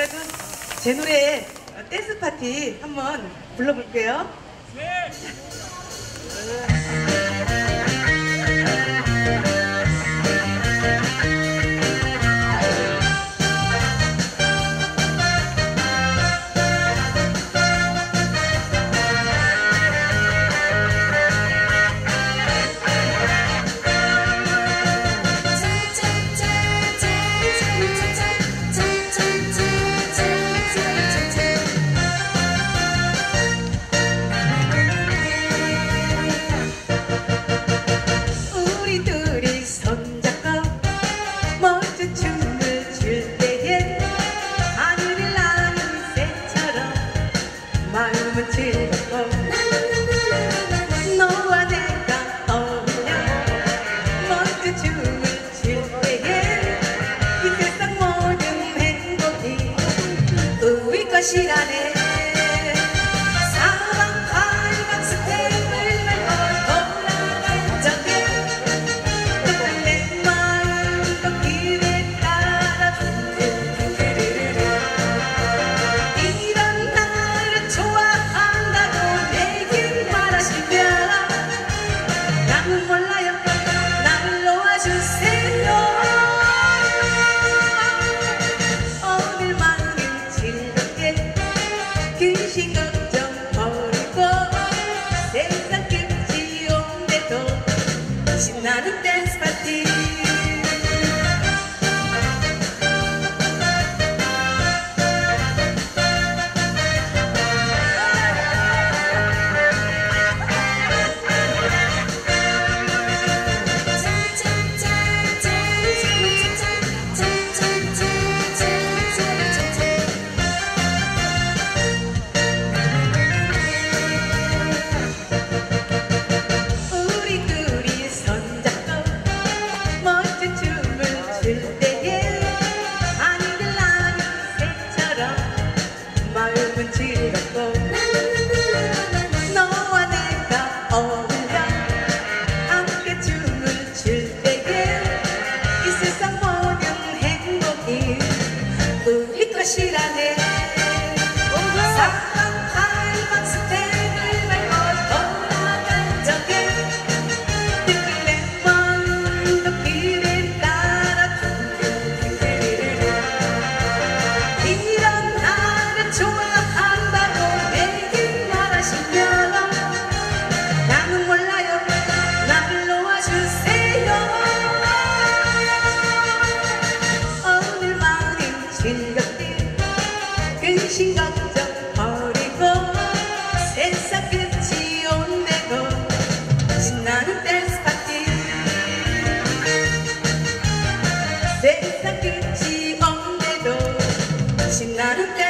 그럼 제 노래 댄스 파티 한번 불러볼게요. 네. 마음은 즐겁고 너와 내가 어울려 먼저 춤을 출 때에 이 세상 모든 행복이 우리 것이라네. 사방팔방 스텝을 밟고 돌아갈 적에 내 마음도 길에 따라 둥글둥글 이런 나를 좋아한다고 내게 말하시면 나는 몰라요. 나를 놓아주세요. 오늘만은 즐겁게 근심 걱정 버리고 세상 끝이 온데도 신나는 댄스 파티. 마음은 즐겁고 너와 내가 어울려 함께 춤을 출 때에 이 세상 모든 행복이 우리 것이라네. 사방팔방 스텝을 밟고 돌아갈 적에 내 마음도 길을 따라 둥글둥글 이런 나를 좋아한다고 내게 말하시면 나는 몰라요. 나를 놓아주세요. 오늘만은 즐겁게 근심 걱정 버리고 세상 끝이 온데도 신나는 댄스 파티. 세상 끝이 온데도 신나는 댄스